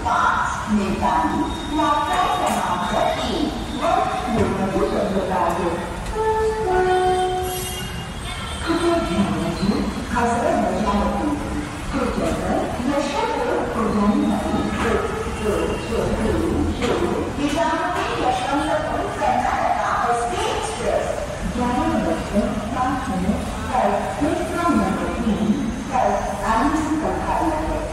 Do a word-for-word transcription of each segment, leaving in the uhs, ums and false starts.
Fox, nền tảng là cái bài học rất iyi với nhiều người quyết định được là được. 그게 뭐지? 가사를 넣어야지. 그때는 여ሻ를 고정이 그, 그, 그, 그, 그, 이상하게 여ሻ를 보니까 스케이트를 야를 넣고 빵꾸는 잘 대표하는 것이 잘 아는 것같아요.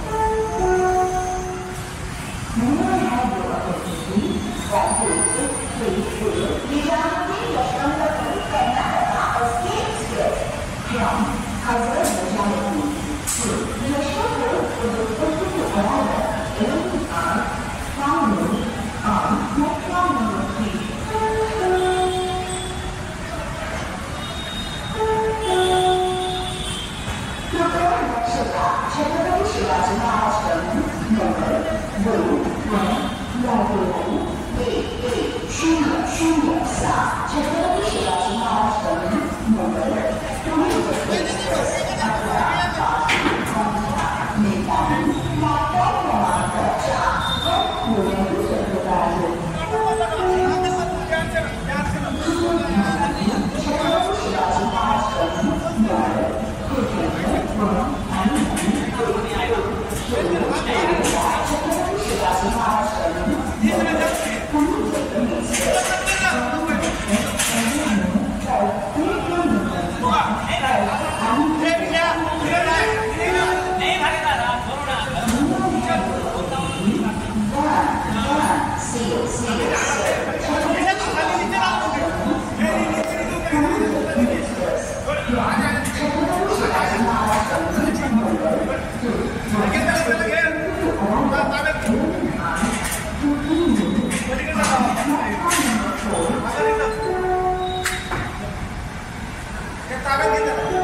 물론 하기가 없지. 그, 그, 그, 이상하게 여ሻ를 보니까 스케이트를 그럼 가사를 넣어야지. 그 여ሻ를 어떻게 알아야 이런 아, 빵을 아, 먹방을 넣기. Kita